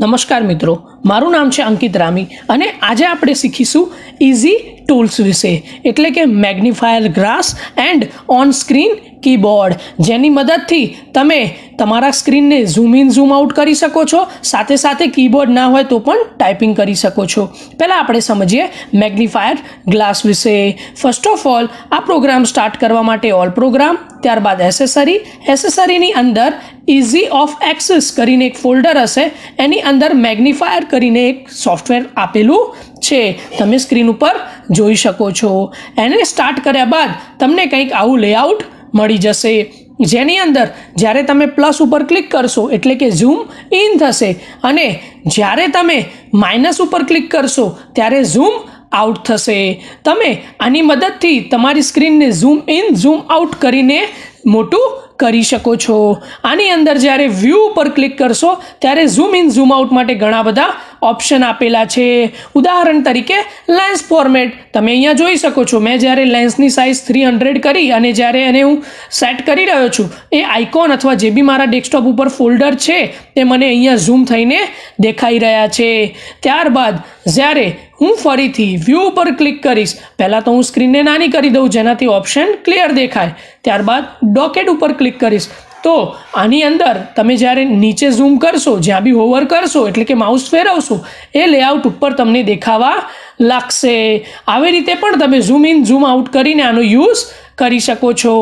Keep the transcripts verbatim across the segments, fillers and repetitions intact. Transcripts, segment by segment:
નમસ્કાર મિત્રો, મારું નામ છે અંકિત રામી અને આજે આપણે શીખીશું ઇઝી ટૂલ્સ વિશે, એટલે કે magnifier glass and on screen keyboard, જેની મદદથી તમે તમારા સ્ક્રીનને ઝૂમ ઇન ઝૂમ આઉટ કરી શકો છો, સાથે સાથે કીબોર્ડ ના હોય તો પણ ટાઈપિંગ કરી શકો છો. પહેલાં આપણે સમજીએ મેગ્નિફાયર ગ્લાસ વિશે. ફર્સ્ટ ઓફ ઓલ, આ પ્રોગ્રામ સ્ટાર્ટ કરવા માટે ઓલ પ્રોગ્રામ, ત્યારબાદ એસેસરી. એસેસરીની અંદર ઇઝી ઓફ એક્સેસ કરીને એક ફોલ્ડર હશે, એની અંદર મેગ્નિફાયર કરીને એક સોફ્ટવેર આપેલું છે, તમે સ્ક્રીન ઉપર જોઈ શકો છો. એને સ્ટાર્ટ કર્યા બાદ તમને કંઈક આવું લેઆઉટ મળી જશે, જેની અંદર જ્યારે તમે પ્લસ ઉપર ક્લિક કરશો એટલે કે ઝૂમ ઇન થશે અને જ્યારે તમે માઇનસ ઉપર ક્લિક કરશો ત્યારે ઝૂમ આઉટ થશે. તમે આની મદદથી તમારી સ્ક્રીનને ઝૂમ ઇન ઝૂમ આઉટ કરીને મોટું કરી શકો છો. આની અંદર જ્યારે વ્યૂ ઉપર ક્લિક કરશો ત્યારે ઝૂમ ઇન ઝૂમ આઉટ માટે ઘણા બધા ઓપ્શન આપેલા છે. ઉદાહરણ તરીકે લેન્સ ફોર્મેટ તમે અહીંયા જોઈ શકો છો. મેં જ્યારે લેન્સની સાઇઝ થ્રી હંડ્રેડ કરી અને જ્યારે એને હું સેટ કરી રહ્યો છું, એ આઇકોન અથવા જે બી મારા ડેસ્કટોપ ઉપર ફોલ્ડર છે તે મને અહીંયા ઝૂમ થઈને દેખાઈ રહ્યા છે. ત્યારબાદ જ્યારે હું ફરીથી વ્યૂ ઉપર ક્લિક કરીશ, પહેલાં તો હું સ્ક્રીનને નાની કરી દઉં જેનાથી ઓપ્શન ક્લિયર દેખાય, ત્યારબાદ ડોકેટ ઉપર ક્લિક કરીશ તો આની અંદર તમે જ્યારે નીચે ઝૂમ કરશો, જ્યાં બી હોવર કરશો એટલે કે માઉસ ફેરવશો, એ લેઆઉટ ઉપર તમને દેખાવા લાગશે. આવી રીતે પણ તમે ઝૂમ ઇન ઝૂમ આઉટ કરીને આનો યુઝ કરી શકો છો.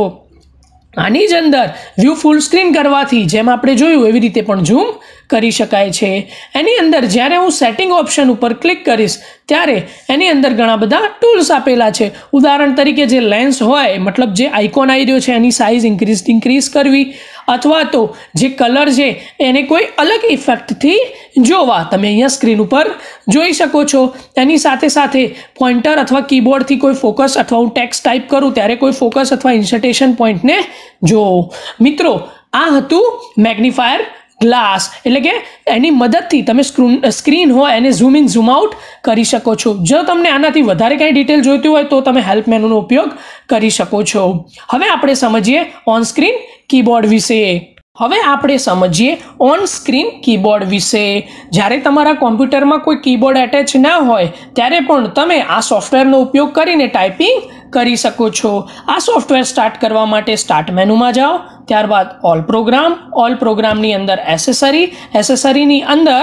આની જ અંદર વ્યૂ ફૂલ સ્ક્રીન કરવાથી જેમ આપણે જોયું એવી રીતે પણ ઝૂમ કરી શકાય છે. એની અંદર જ્યારે હું સેટિંગ ઓપ્શન ઉપર ક્લિક કરીશ ત્યારે એની અંદર ઘણા બધા ટૂલ્સ આપેલા છે. ઉદાહરણ તરીકે જે લેન્સ હોય, મતલબ જે આઇકોન આવી રહ્યો છે એની સાઇઝ ઇન્ક્રીઝ ઇન્ક્રીઝ કરવી, અથવા તો જે કલર છે એને કોઈ અલગ ઇફેક્ટથી જોવા, તમે અહીંયા સ્ક્રીન ઉપર જોઈ શકો છો. એની સાથે સાથે પોઇન્ટર અથવા કીબોર્ડથી કોઈ ફોકસ અથવા હું ટેક્સ્ટ ટાઈપ કરું ત્યારે કોઈ ફોકસ અથવા ઇન્સર્ટેશન પોઈન્ટને જો. મિત્રો, આ હતું મેગ્નિફાયર ગ્લાસ, એટલે કે એની મદદથી તમે સ્ક્રીન સ્ક્રીન હોય એને ઝૂમ ઇન ઝૂમ આઉટ કરી શકો છો. જો તમને આનાથી વધારે કંઈ ડિટેલ જોઈતી હોય તો તમે હેલ્પ મેનુનો ઉપયોગ કરી શકો છો. હવે આપણે સમજીએ ઓન સ્ક્રીન કીબોર્ડ વિશે. હવે આપણે સમજીએ ઓન સ્ક્રીન કીબોર્ડ વિશે. જ્યારે તમારા કોમ્પ્યુટરમાં કોઈ કીબોર્ડ એટેચ ના હોય ત્યારે પણ તમે આ સોફ્ટવેરનો ઉપયોગ કરીને ટાઈપિંગ કરી શકો છો. આ સોફ્ટવેર સ્ટાર્ટ કરવા માટે સ્ટાર્ટ મેનુમાં જાઓ, ત્યારબાદ ઓલ પ્રોગ્રામ. ઓલ પ્રોગ્રામની અંદર એસેસરી. એસેસરીની અંદર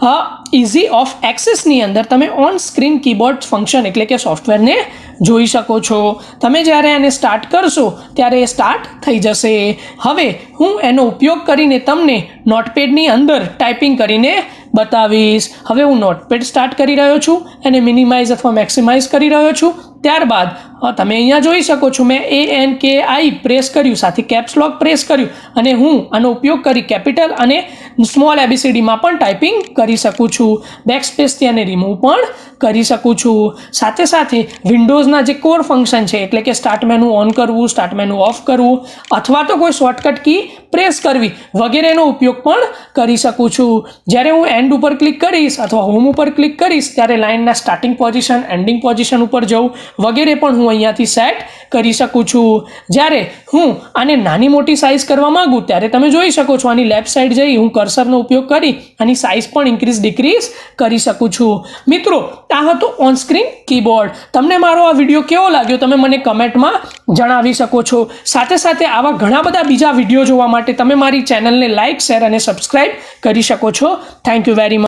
ઇઝી ઓફ એક્સેસની અંદર તમે ઓન સ્ક્રીન કીબોર્ડ ફંક્શન એટલે કે સોફ્ટવેરને જોઈ શકો છો. તમે જ્યારે એને સ્ટાર્ટ કરશો ત્યારે એ સ્ટાર્ટ થઈ જશે. હવે હું એનો ઉપયોગ કરીને તમને નોટપેડની અંદર ટાઈપિંગ કરીને બતાવીશ. હવે હું નોટપેડ સ્ટાર્ટ કરી રહ્યો છું, એને મિનિમાઇઝ અથવા મેક્સિમાઇઝ કરી રહ્યો છું. ત્યારબાદ તમે અહીંયા જોઈ શકો છો મેં એ એન કે આઈ પ્રેસ કર્યું, સાથે કેપ્સ લોક પ્રેસ કર્યું અને હું આનો ઉપયોગ કરી કેપિટલ અને સ્મોલ એબીસીડીમાં પણ ટાઈપિંગ કરી શકું છું. બેક સ્પેસથી એને રિમૂવ પણ કરી શકું છું. સાથે સાથે વિન્ડોઝના જે કોર ફંક્શન છે એટલે કે સ્ટાર્ટ મેનુ ઓન કરવું, સ્ટાર્ટ મેનુ ઓફ કરવું, અથવા તો કોઈ શોર્ટકટ કી પ્રેસ કરવી વગેરેનો ઉપયોગ પણ કરી શકું છું. જ્યારે હું એન્ડ ઉપર ક્લિક કરીશ અથવા હોમ ઉપર ક્લિક કરીશ ત્યારે લાઇનના સ્ટાર્ટિંગ પોઝિશન, એન્ડિંગ પોઝિશન ઉપર જવું વગેરે પણ હું અહીંયાથી સેટ કરી શકું છું. જ્યારે હું આને નાની મોટી સાઇઝ કરવા માંગુ ત્યારે તમે જોઈ શકો છો આની લેફ્ટ સાઈડ જઈ હું કર્સરનો ઉપયોગ કરી આની સાઇઝ પણ ઇન્ક્રીઝ ડિક્રીઝ કરી શકું છું. મિત્રો, આ હતું ઓન સ્ક્રીન કીબોર્ડ. તમને મારો આ વિડીયો કેવો લાગ્યો તમે મને કમેન્ટમાં જણાવી શકો છો. સાથે સાથે આવા ઘણા બધા બીજા વિડીયો જોવા માટે તમે મારી ચેનલને લાઇક, શેર અને સબસ્ક્રાઇબ કરી શકો છો. Thank you very much.